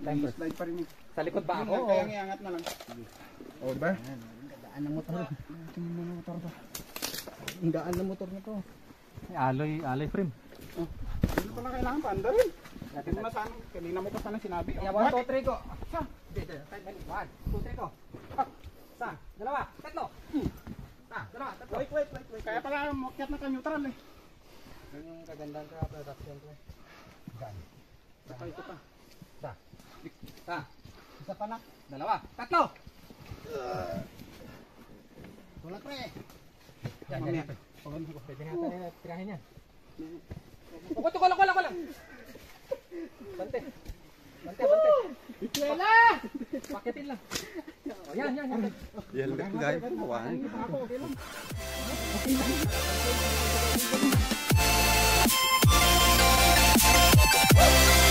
Slide pa rin. Sa likod ba ako? Kaya iangat na lang. O ba? Daan ng motor. Tingnan mo ng motor to. Ang daan ng motor na to. Alloy frame. Hindi ko na kailangan paanda rin. Kanina mo pa sana sinabi. 1, 2, 3 go. Sa. 1, 2, 3 go. Sa. Dalawa. Tatlo. Sa. Dalawa. Tatlo. Wait. Kaya pala makyat na ka-neutral eh. Yun yung kagandang ka production ko. Ito pa. Sa. Isa pa na. Dalawa. Tatlo. Tulak pre. Yan. Pwede natin tirahin yan. Kukuto ko lang. Bante. Wala! Pakitin lang. Yan. Yan lang guys. One. Okay lang. Wow.